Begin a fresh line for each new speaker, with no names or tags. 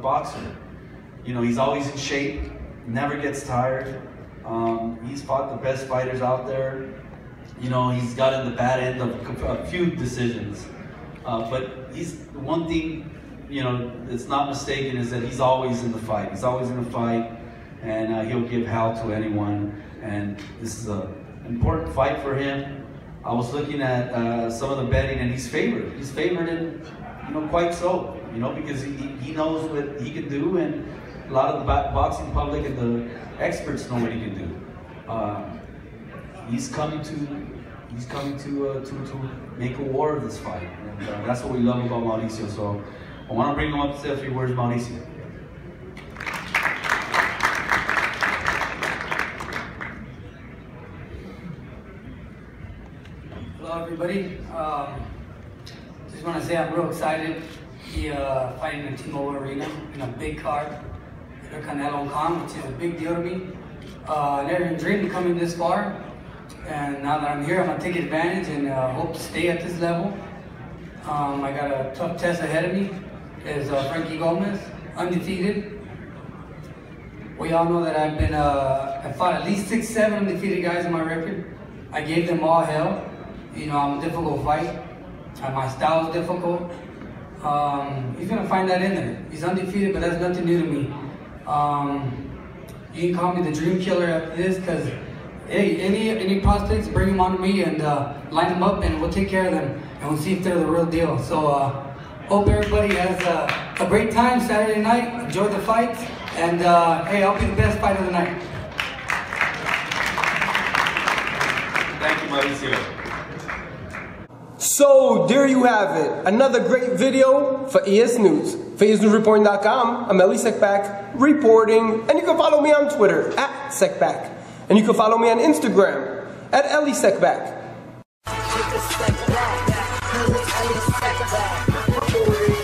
boxer. You know, he's always in shape, never gets tired. He's fought the best fighters out there. You know, he's gotten the bad end of a few decisions. But one thing, you know, it's not mistaken is that he's always in the fight. He's always in the fight, and he'll give hell to anyone. And this is an important fight for him. I was looking at some of the betting, and he's favored. He's favored in, you know, quite so, you know, because he knows what he can do, and a lot of the boxing public and the experts know what he can do. He's coming to make a war of this fight, and that's what we love about Mauricio. So I want to bring him up to say a few words, Mauricio.
Hello, everybody. Just want to say I'm real excited to be fighting in T-Mobile Arena in a big card. Canelo Khan, which is a big deal to me. I never even dreamed of coming this far, and now that I'm here, I'm gonna take advantage and hope to stay at this level. I got a tough test ahead of me. Is Frankie Gomez, undefeated. We all know that I fought at least 6, 7 undefeated guys in my record. I gave them all hell. You know, I'm a difficult fight. My style is difficult. He's gonna find that in there. He's undefeated, but that's nothing new to me. You can call me the dream killer after this, because hey, any prospects, bring them on to me and line them up, and we'll take care of them, and we'll see if they're the real deal. So hope everybody has a great time Saturday night. Enjoy the fights, and hey, I'll be the best fight of the night.
Thank you, Mauricio.
So there you have it, another great video for EsNews. For EsNewsReporting.com, I'm Eli Sekback reporting, and you can follow me on Twitter @Sekback, and you can follow me on Instagram @Eli Sekback.